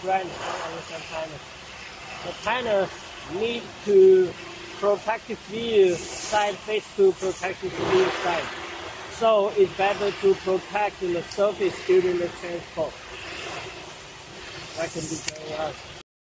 brand from Alusignpanel. The panels need to protective view side face to protective view side. So it's better to protect the surface during the transport. That can be very hard.